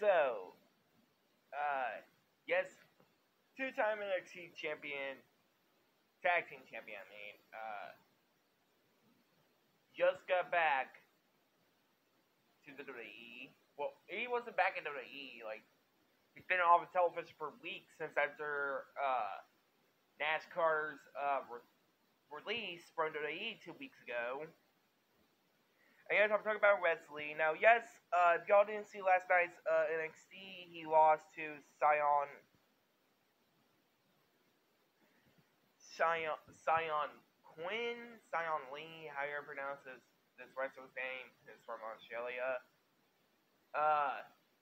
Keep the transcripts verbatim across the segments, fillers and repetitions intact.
So, uh, yes, two-time N X T champion, tag team champion, I mean, uh, just got back to the W W E. Well, he wasn't back in W W E, like, he's been off the television for weeks since after, uh, NASCAR's, uh, re- release from W W E two weeks ago. And yes, I'm talking about Wesley. Now, yes, uh, if y'all didn't see last night's, uh, N X T, he lost to Xyon, Xyon, Xyon Quinn, Xyon Lee, how you pronounce this, this wrestler's name, is from Australia. Uh,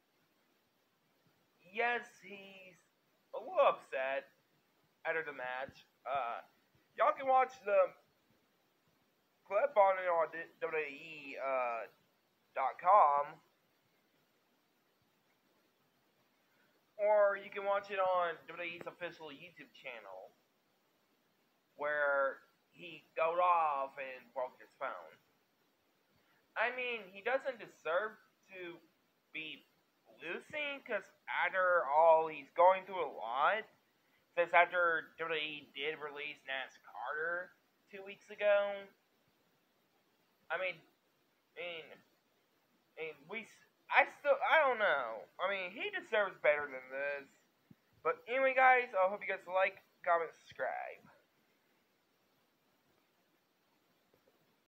yes, he's a little upset after the match. Uh, y'all can watch the clip on it on W W E uh, dot com, or you can watch it on W W E's official YouTube channel, where he got off and broke his phone. I mean, he doesn't deserve to be losing, because after all, he's going through a lot. Since after W W E did release NASCAR two weeks ago, I mean, I mean, I mean, we, I still, I don't know. I mean, he deserves better than this. But anyway, guys, I hope you guys like, comment, subscribe.